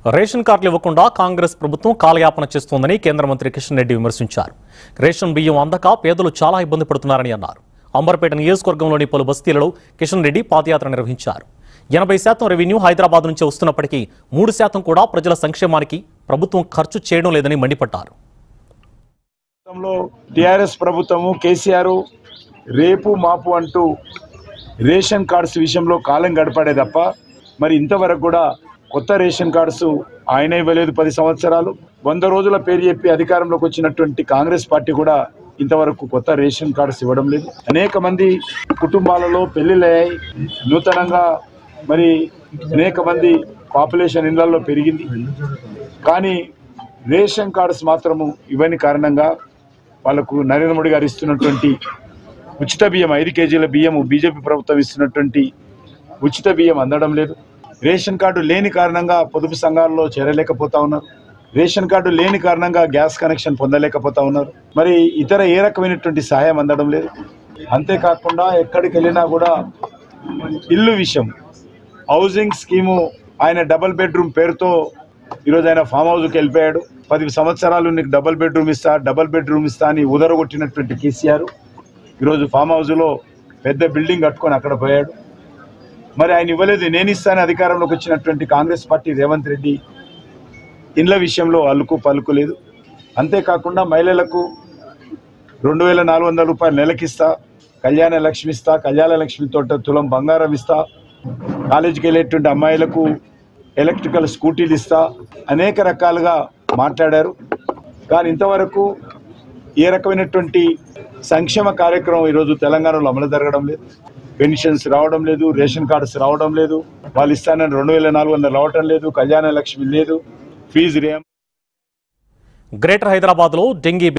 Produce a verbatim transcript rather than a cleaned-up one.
Ration కార్డులు ఇవ్వకుండా కాంగ్రెస్ ప్రభుత్వం కాలయాపన చేస్తోందని కేంద్ర మంత్రి కిషన్ రెడ్డి విమర్శించారు. రేషన్ బియ్యం అందక పేదలు చాలా ఇబ్బంది పడుతున్నారని అన్నారు. అంబర్పేట నియోజకవర్గంలోని పలు బస్తీలలో కిషన్ రెడ్డి పాదయాత్ర నిర్వహించారు. ఎనభై శాతం రెవెన్యూ హైదరాబాద్ నుంచి వస్తున్నప్పటికీ మూడు శాతం కూడా ప్రజల సంక్షేమానికి ప్రభుత్వం ఖర్చు చేయడం లేదని మండిపడ్డారు. టీఆర్ఎస్ ప్రభుత్వము కేసీఆర్ రేపు మాపు అంటూ రేషన్ కార్డ్స్ విషయంలో కాలం గడపడే తప్ప మరి ఇంతవరకు కూడా కొత్త రేషన్ కార్డ్స్ ఆయన ఇవ్వలేదు. పది సంవత్సరాలు వంద రోజుల పేరు చెప్పి అధికారంలోకి వచ్చినటువంటి కాంగ్రెస్ పార్టీ కూడా ఇంతవరకు కొత్త రేషన్ కార్డ్స్ ఇవ్వడం లేదు. అనేక మంది కుటుంబాలలో పెళ్లిళ్ళయ్యాయి. నూతనంగా మరి అనేక మంది పాపులేషన్ ఇళ్లలో పెరిగింది. కానీ రేషన్ కార్డ్స్ మాత్రము ఇవ్వని కారణంగా వాళ్ళకు నరేంద్ర మోడీ గారు ఇస్తున్నటువంటి ఉచిత బియ్యం ఐదు కేజీల బియ్యం బీజేపీ ప్రభుత్వం ఇస్తున్నటువంటి ఉచిత బియ్యం అందడం లేదు. రేషన్ కార్డు లేని కారణంగా పొదుపు సంఘాల్లో చేరలేకపోతా ఉన్నారు. రేషన్ కార్డు లేని కారణంగా గ్యాస్ కనెక్షన్ పొందలేకపోతా ఉన్నారు. మరి ఇతర ఏ రకమైనటువంటి సహాయం అందడం లేదు. అంతేకాకుండా ఎక్కడికి వెళ్ళినా కూడా ఇల్లు విషయం హౌసింగ్ స్కీము ఆయన డబుల్ బెడ్రూమ్ పేరుతో ఈరోజు ఆయన ఫామ్ హౌస్కి వెళ్ళిపోయాడు. పది సంవత్సరాలు నీకు డబుల్ బెడ్రూమ్ ఇస్తా డబుల్ బెడ్రూమ్ ఇస్తా అని ఉదరగొట్టినటువంటి కేసీఆర్ ఈరోజు ఫామ్ హౌస్లో పెద్ద బిల్డింగ్ కట్టుకొని అక్కడ పోయాడు. మరి ఆయన ఇవ్వలేదు. నేను ఇస్తాను అధికారంలోకి వచ్చినటువంటి కాంగ్రెస్ పార్టీ రేవంత్ రెడ్డి ఇండ్ల విషయంలో అలుకు పలుకు లేదు. అంతేకాకుండా మహిళలకు రెండు వేల నాలుగు వందల రూపాయలు నెలకిస్తా, కళ్యాణ లక్ష్మి ఇస్తా, కళ్యాణ లక్ష్మితో తులం బంగారం ఇస్తా, కాలేజీకి వెళ్ళేటువంటి అమ్మాయిలకు ఎలక్ట్రికల్ స్కూటీలు ఇస్తా, అనేక రకాలుగా మాట్లాడారు. కానీ ఇంతవరకు ఏ రకమైనటువంటి సంక్షేమ కార్యక్రమం ఈరోజు తెలంగాణలో అమలు జరగడం లేదు. పెన్షన్స్ రావడం లేదు, రేషన్ కార్డ్స్ రావడం లేదు, వాళ్ళు ఇస్తానని రెండు వేల నాలుగు వందలు రావటం లేదు, కళ్యాణ లక్ష్మి లేదు, ఫీజు రియం. గ్రేటర్ హైదరాబాద్ లో డెంగీ